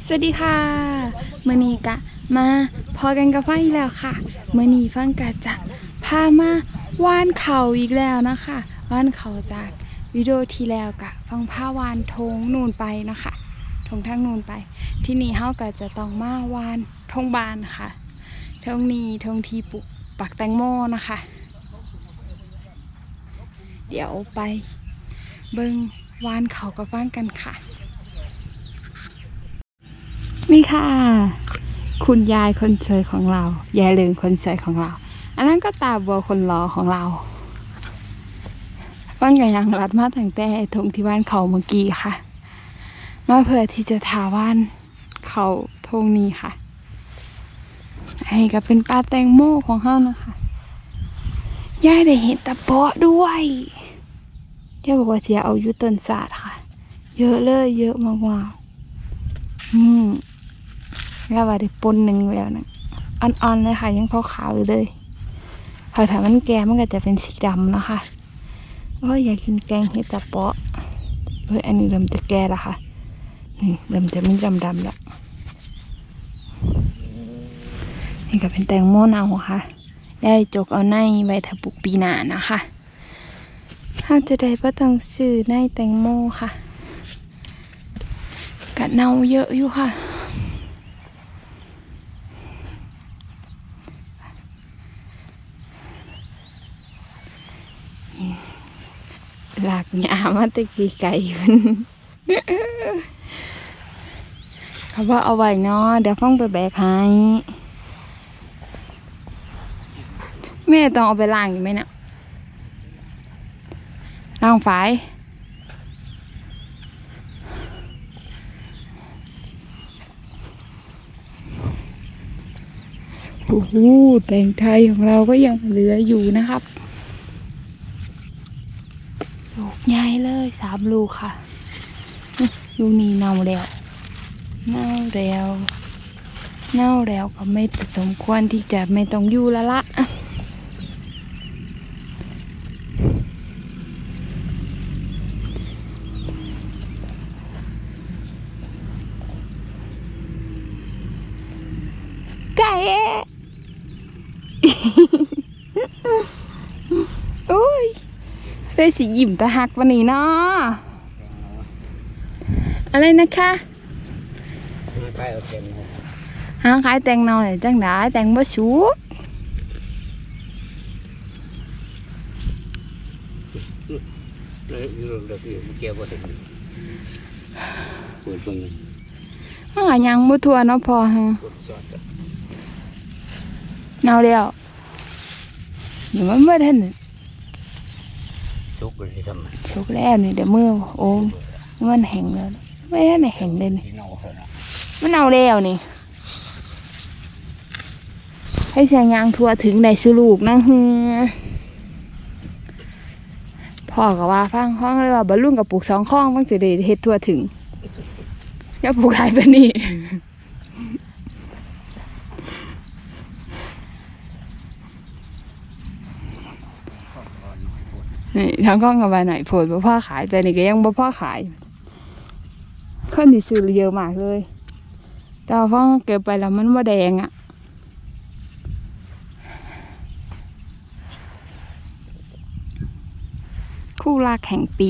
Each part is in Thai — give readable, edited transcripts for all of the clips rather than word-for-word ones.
สวัสดีค่ะมื่อนี้กะมาพอกันกับฟังอีกแล้วค่ะมื่อนี้ฟังกะจะพามาว่านเขาอีกแล้วนะคะว่านเขาจากวิดีโอที่แล้วกะฟังผ้าวานทงนูนไปนะคะทงทางนูนไปที่นี่เฮากะจะต้องมาวานทงบานค่ะทงนี้ทงทีปุกปักแตงโมนะคะเดี๋ยวไปเบิ่งวานเขากับฟังกันค่ะนี่ค่ะคุณยายคนสวยของเรายายเลิงคนสวยของเราอันนั้นก็ตาบัวคนหล่อของเราฟังกันยังรัดมาตั้งแต่ทงที่บ้านเขาเมื่อกี้ค่ะมาเพื่อที่จะทาว่านเขาทงนี้ค่ะอันนี้ก็เป็นปลาแตงโมของเขานะคะยายได้เห็นตะเปาะด้วยยายบอกว่าจะเอาอยู่ต้นสาดค่ะเยอะเลยเยอะมากๆแล้วว่าได้ปนหนึ่งแล้วนะอ่อนๆเลยค่ะยังขาวๆอยู่เลยพอถ้ามันแก่มันก็จะเป็นสีดำนะคะอยากกินแกงเห็ดตะเปาะอันนี้เริ่มจะแก่แล้วค่ะนี่เริ่มจะมีดำๆแล้วนี่ก็เป็นแตงโมเนาค่ะได้จกเอาในไว้ถ้าปลูกปีหน้านะคะถ้าจะได้ก็ต้องซื้อในแตงโมค่ะกะเนาเยอะอยู่ค่ะหลากหยามาตะกี้ไก่มันเขาว่าเอาไว้เนาะเดี๋ยวฟ้องไปแบกให้แม่ต้องเอาไปล้างอยู่ไหมเนี่ยล้างฝายโอ้โหแตงไทยของเราก็ยังเหลืออยู่นะครับลูกใหญ่เลย3 ลูกค่ะลูกนี้เน่าแล้วก็ไม่สมควรที่จะไม่ต้องอยู่แล้วละไก่โอ้ยได้สียิ้มตะหักวันนี้เนาะอะไรนะคะหางขายแตงหน่อยจังได้แตงบ่สุกยังบ่ทั่วเนาะพอฮะเน่าแล้วเดี๋ยวมันไม่ทันชุกเลยทำไมชุกแล้วนี่เดี๋ยวมือโอ้มันแห้งแล้วไม่ได้แห้งเลยมันเน่าแล้วนี่ให้เสียงยางทั่วถึงในสุลูกนะฮือพ่อกับว่าฟังห้องเลยว่าบรรลุกับปลูก2 ข้องฟังสิได้เฮ็ดทั่วถึงอย่าปลูกหลายปานนี้นี่ทั้งข้องกับว่าไหนโผล่บ่พ่อขายแต่นี่ก็ยังบ่พ่อขายคนที่ซื้อเยอะมากเลยแต่ว่าฟังเก็บไปแล้วมันบ่แดงอ่ะคู่รักแห่งปี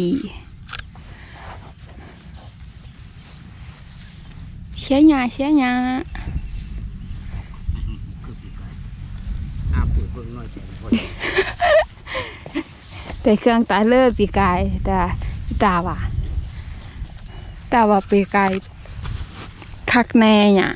เชียร์หยาแต่เครื่องตาเลิศปีกายแต่ตาว่าปีกายคักแน่เนี่ย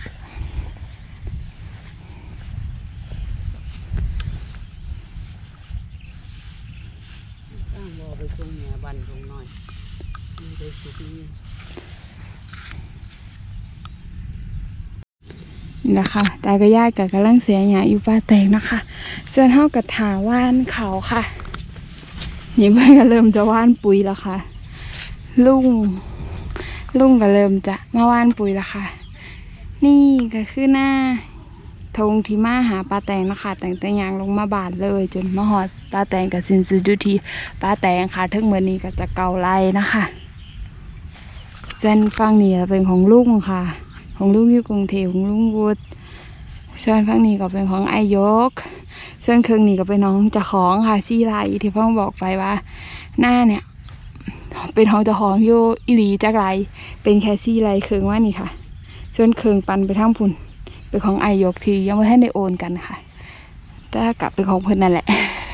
นี่นะคะตากระยากับกระลังเสียหยาอยู่ป่าแตงนะคะส่วนเท่ากับถาว่านเขาค่ะนี่เพื่อนก็เริ่มจะว่านปุ๋ยแล้วค่ะลุงก็เริ่มจะมาว่านปุ๋ยแล้วค่ะนี่ก็คือหน้าทงที่มาหาปลาแตงนะคะแต่ยางลงมาบาดเลยจนมาหอดปลาแตงกับสินสุดทีปลาแตงค่ะทั้งเมื่อนี้ก็จะเกาไล่นะคะเส้นฟังนี่เป็นของลุงค่ะขของลุงอยู่กรุงเทพของลุงวุฒิส่วนฝั่งนี้ก็เป็นของไอยกส่วนครึ่งนี้ก็เป็นน้องเจ้าของค่ะซี่ไลที่พ่อบอกไปว่าหน้าเนี่ยเป็นของเจ้าของอยู่อิลีจักไรเป็นแค่ซี่ไลครึ่งว่านี่ค่ะส่วนครึ่งปันไปทั้งพุ่นเป็นของไอยกที่ยังไม่ทันได้โอนกันค่ะแต่กลับเป็นของเพิ่นนั่นแหละ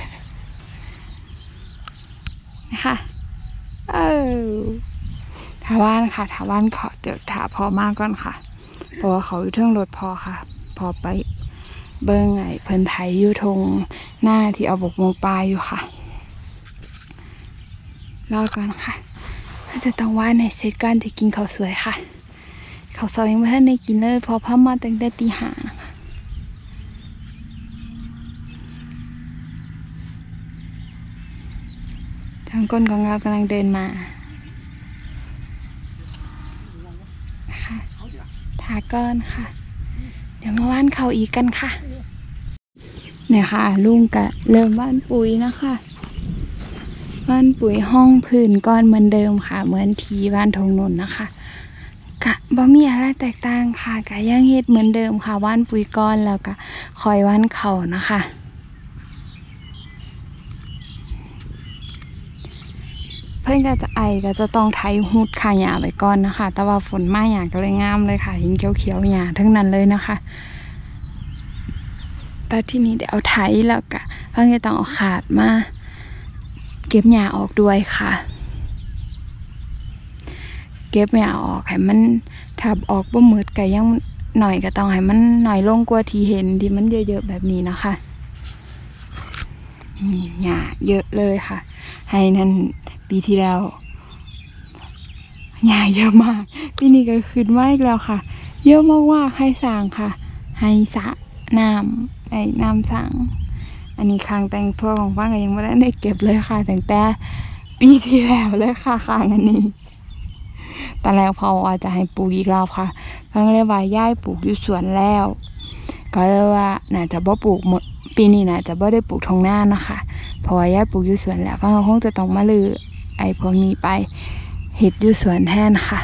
นะคะถาว่านค่ะถาว่านขอเดี๋ยวถาพอมากก่อนค่ะเพราะว่าเขาอยู่เทิงรถพอค่ะพอไปเบิ้งไงเพิ่นไถอยู่ทงหน้าที่เอาบกมงปลายอยู่ค่ะรอก่อนค่ะจะต้องว่านในเซตการที่กินข้าวสวยค่ะข้าวซอยยังไม่ทันได้กินเลยพอพับมาตั้งแต่ตีห้านะคะทางก้นของเรากำลังเดินมาค่ะถาก้อนค่ะเดี๋ยวมาว่านเขาอีกกันค่ะเนี่ยค่ะลุงกะเริ่มว่านปุ๋ยนะคะว่านปุ๋ยห้องพื้นก้อนเหมือนเดิมค่ะเหมือนทีว่านทงนนนะคะกะบ่มีอะไรแตกต่างค่ะกะยังเฮ็ดเหมือนเดิมค่ะว่านปุ๋ยก้อนแล้วก็คอยว่านเข่านะคะเพื่อนก็จะก็จะต้องไถหุดขาหญ้าไว้ก่อนนะคะแต่ว่าฝนมาหญ้าก็เลยงามเลยค่ะหินเขียวๆหญ้าทั้งนั้นเลยนะคะแต่ที่นี้เดี๋ยวเอาไถแล้วก็เพื่อนจะต้องเอาขาดมาเก็บหญ้าออกด้วยค่ะเก็บหญ้าออกให้มันถ้าออกบ่มืดก็ยังหน่อยก็ต้องให้มันหน่อยลงกว่าที่เห็นที่มันเยอะๆแบบนี้นะคะหญ้าเยอะเลยค่ะให้นั่นปีที่แล้วหญ้าเยอะมากปีนี้ก็ขึ้นมาอีกแล้วค่ะเยอะมากว่าให้สร้างค่ะให้สระน้ำน้ำสร้างอันนี้คางแต่งทั่วของบ้านก็ยังไม่ได้เก็บเลยค่ะแต่ปีที่แล้วเลยค่ะคางอันนี้แต่แล้วพอว่าจะให้ปลูกอีกรอบค่ะเพิ่งเรียกว่าย้ายปลูกอยู่สวนแล้วก็เลยว่าน่าจะบ่ปลูกหมดปีนี้น่าจะบ่ได้ปลูกทงหน้านะคะเพราะว่าย้ายปลูกอยู่สวนแล้วเพิ่งคงจะต้องมาลือพวกนี้ไปเห็ดอยู่สวนแทนค่ะ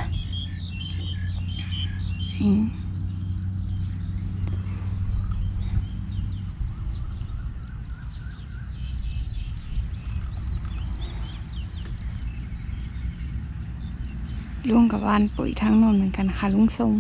ลุงกับวานปุ๋ยทั้งนนเหมือนกันค่ะลุงทรง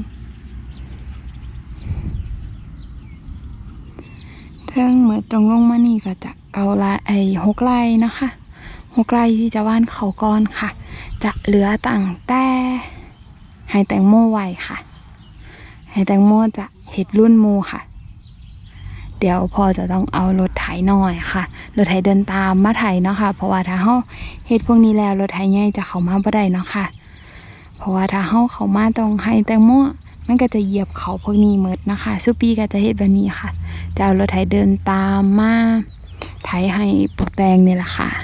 เทิงเหมือนตรงลงมานี่ก็จะเกาละ6 ไร่นะคะ6 ไร่ที่จะว่านเขาก้อนค่ะจะเหลือต่างแต่ให้แตงโมไว้ค่ะให้แตงโมจะเห็ดรุ่นโมค่ะเดี๋ยวพอจะต้องเอารถไถหน่อยค่ะรถไถเดินตามมาไถเนาะค่ะเพราะว่าถ้าเฮาเห็ดพวกนี้แล้วรถไถใหญ่จะเข้ามาบ่ได้เนาะค่ะเพราะว่าถ้าเฮาเข้ามาต้องให้แตงโมมันก็จะเหยียบเขาพวกนี้หมดนะคะซุปีก็จะเห็ดแบบนี้ค่ะจะเอารถไถเดินตามมาไถให้ปลูกแตงนี่แหละค่ะ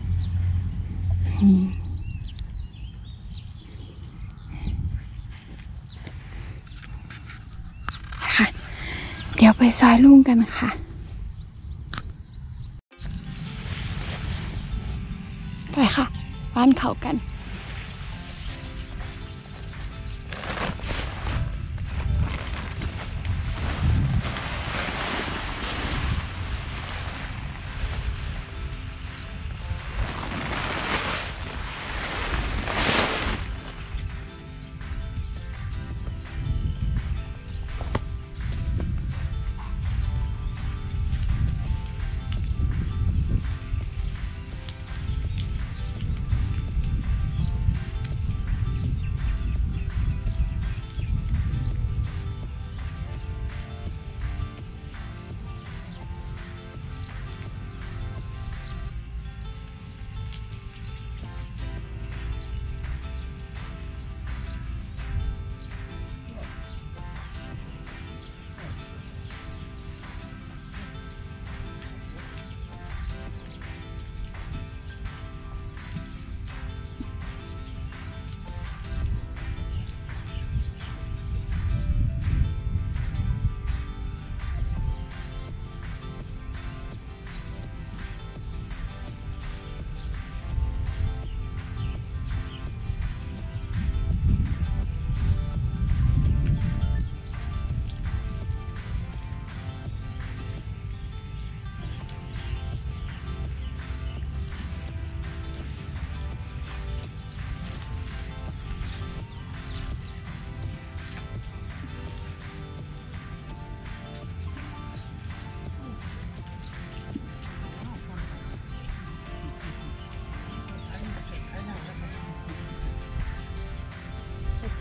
ค่ะเดี๋ยวไปซอยลุงกันค่ะไปค่ะบ้านเขากัน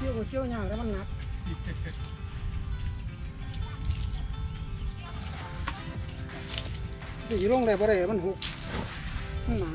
หัวเชี่ยวยาวแล้วมันหนักตีลงได้บ่ได้มันหุกมันหนา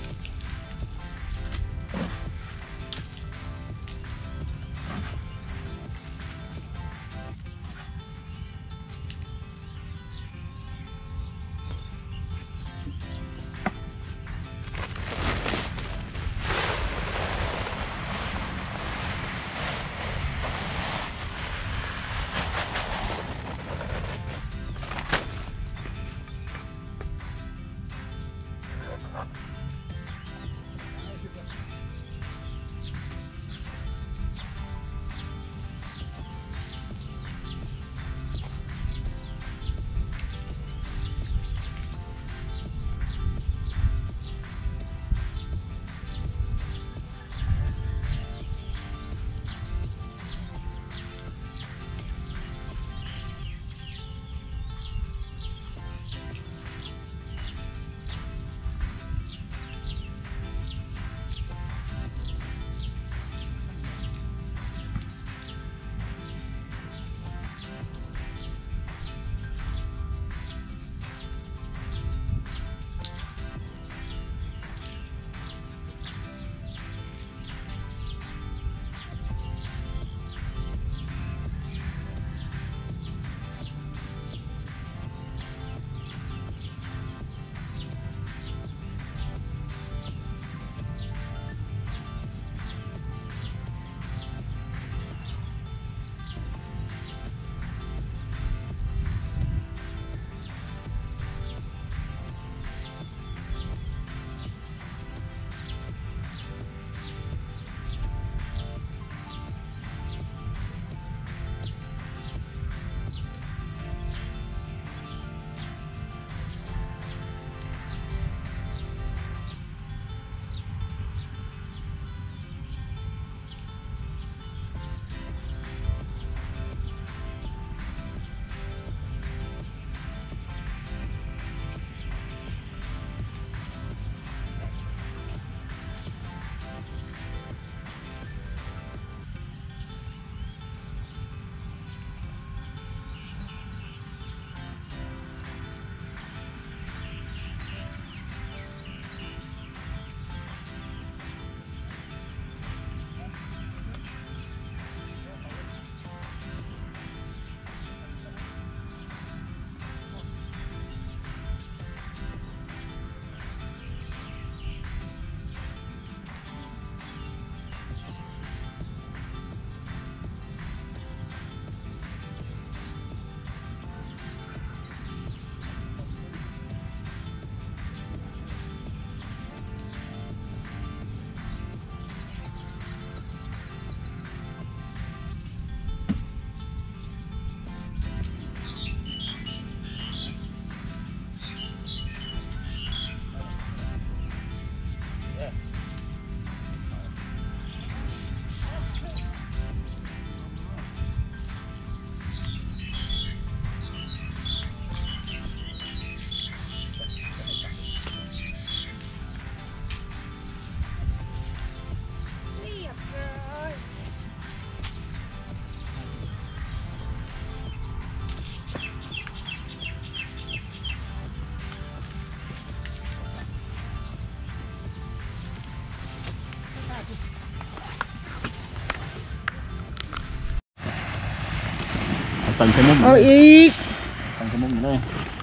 ตันใช้มุมเอาอีกตันใช้มุมเลย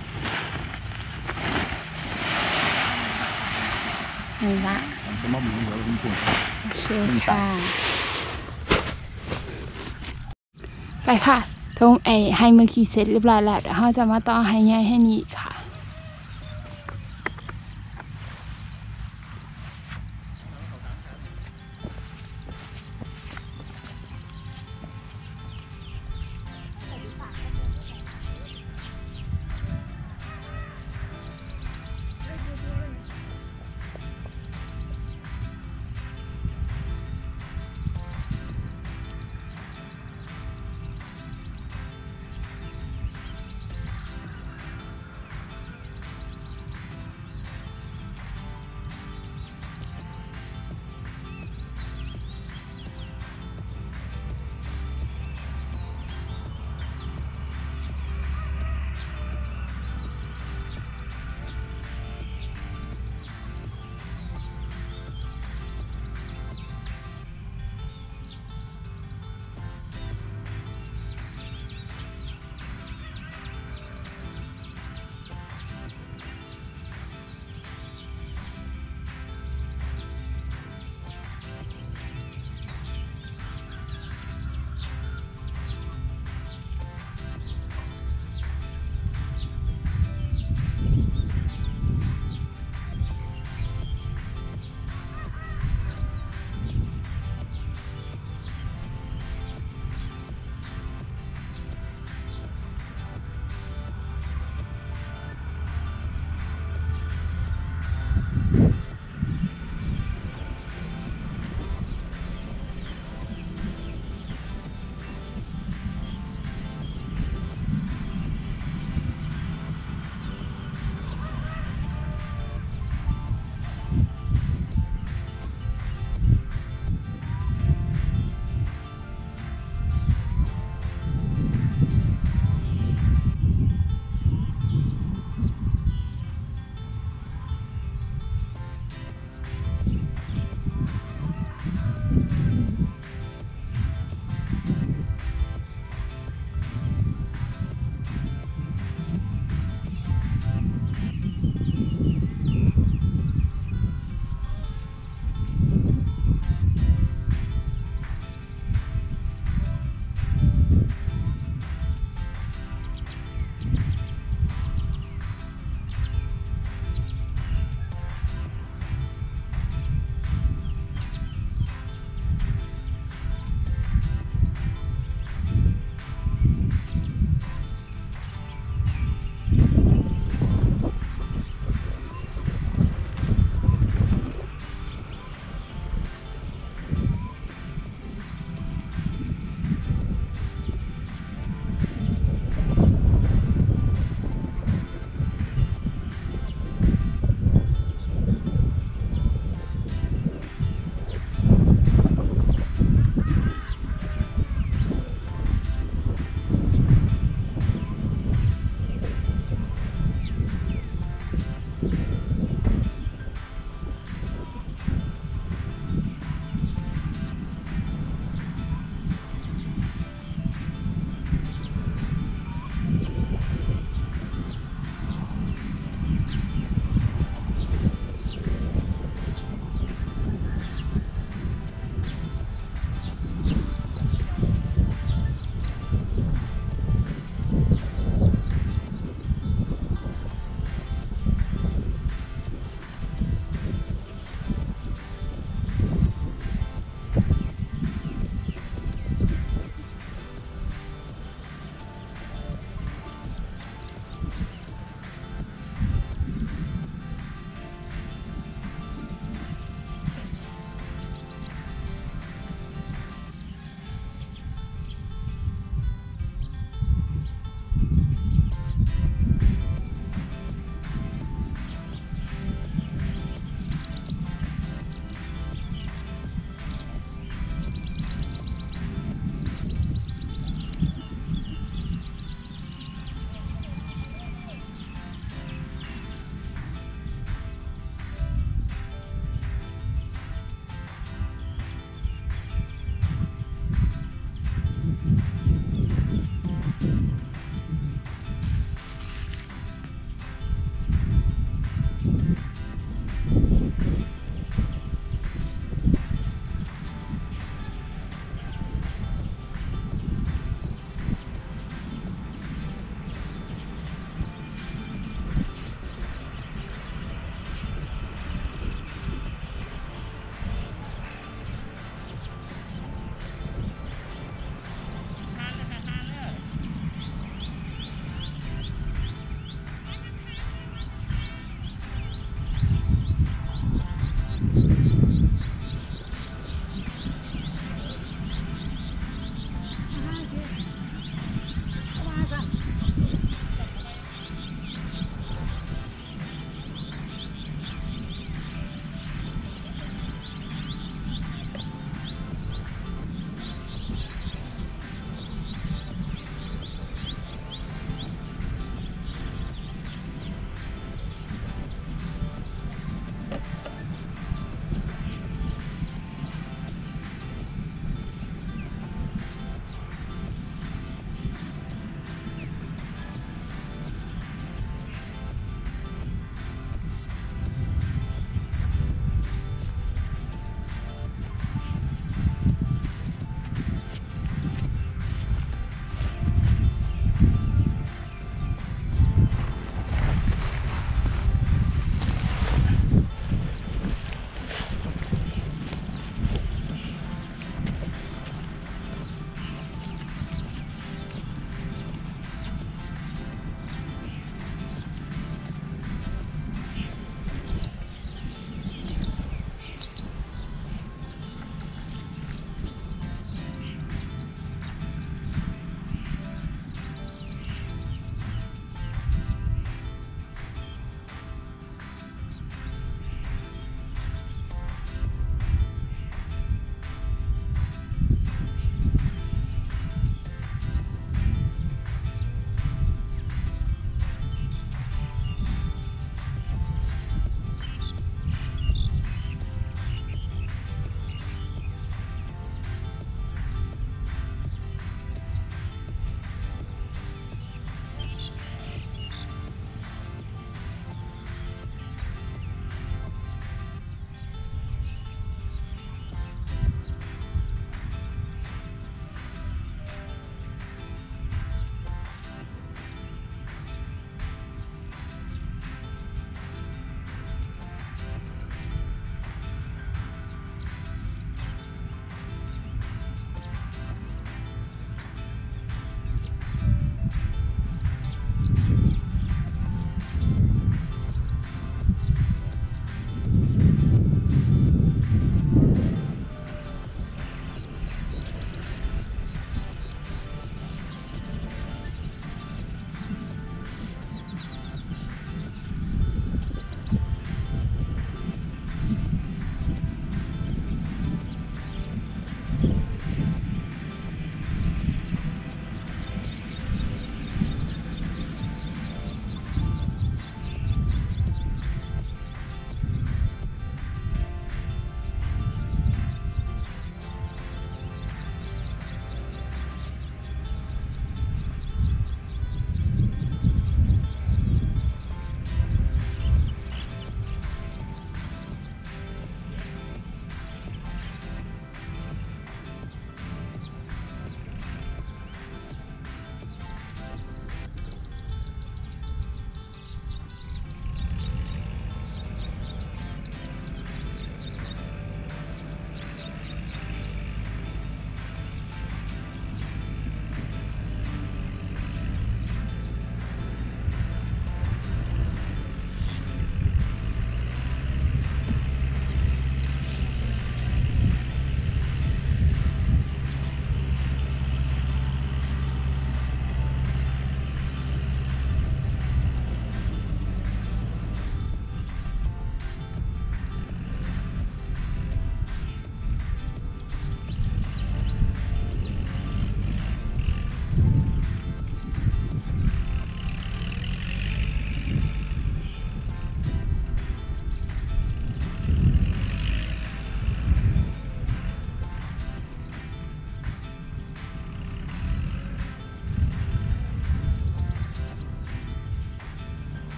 นี่ละตันใช้มุมเดี๋ยวคุณคุณโอเคค่ะไปค่ะทงให้มือขี่เสร็จเรียบร้อยแล้วเดี๋ยวเราจะมาต่อให้ใหญ่ให้นี่ค่ะ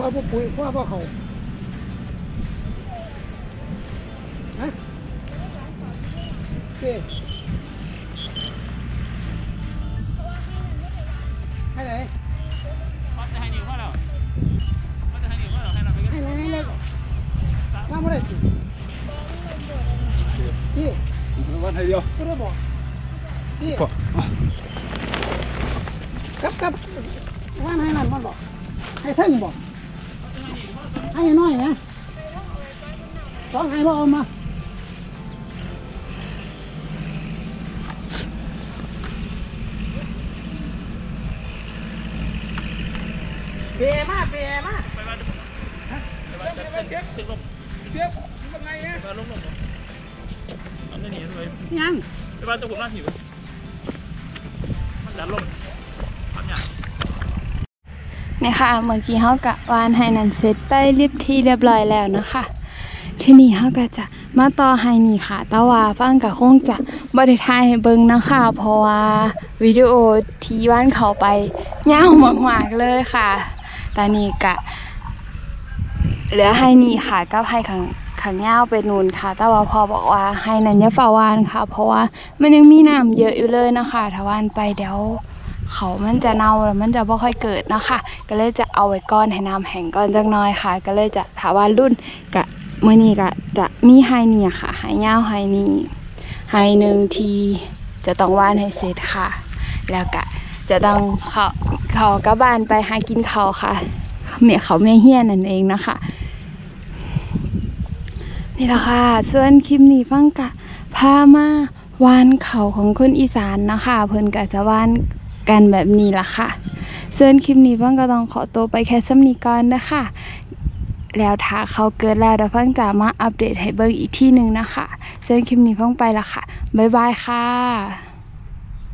ว่าพวกปุ๋ยว่าพวกเขาฮะเจ๊ให้ไหนให้ไหนมาไม่ได้สิพี่วันไทยเดียวก็ได้บอกพี่กับว่าให้นั่นมันบอกให้เท่งบอกให้น้อยนะสองให้บอกเอามาเปียมาไปบ้านเสียบเป็นไงเนี่ยไปลงอันนี้เลยยังไปบ้านตัวผมน่าหิวมันดันลงทำอย่างนี่ค่ะเมื่อกี้เขากะวานให้นันเสร็จไปเรียบร้อยแล้วนะคะที่นี่เขาก็จะมาต่อให้นี่ค่ะแต่ว่าฟังกับคงจะบ่ได้ถ่ายให้เบิ่งนะคะเพราะว่าวิดีโอที่ว่านเขาไปยาวมากๆเลยค่ะตอนนี้กะเหลือให้นี่ค่ะกับให้ขังยาวไปนู่นค่ะแต่ว่าพอบอกว่าให้นันอย่าฝ่าวานค่ะเพราะว่ามันยังมีน้ำเยอะอยู่เลยนะคะถ้าวานไปเดี๋ยวเขามันจะเน่าแล้วมันจะบ่ค่อยเกิดนะคะก็เลยจะเอาไว้ก้อนให้น้ำแห้งก่อนจักหน่อยค่ะก็เลยจะถาวานรุ่นกะมื้อนี้ก็จะมีไฮนี่ค่ะไฮยาวไฮนี่ไฮหนึ่งทีจะต้องวานให้เสร็จค่ะแล้วก็จะต้องเขากลับบ้านไปหากินข้าวค่ะเมียเฮี้ยนนั่นเองนะคะนี่แหละค่ะส่วนคลิปนี้ฟังกะพามาวานเขาของคนอีสานนะคะเพิ่นก็จะวานกันแบบนี้ล่ะค่ะส่วนคลิปนี้ฟังก็ต้องขอตัวไปแค่ซ้ำนี้ก่อนนะคะแล้วถ้าเขาเกิดแล้วเดี๋ยวฟังจะมาอัปเดตให้เบิ่งอีกที่หนึ่งนะคะส่วนคลิปนี้ฟังไปละค่ะบ๊ายบายค่ะ